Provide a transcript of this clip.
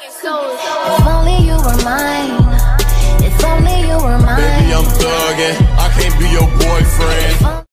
If only you were mine. If only you were mine. Baby, I'm thuggin', I can't be your boyfriend.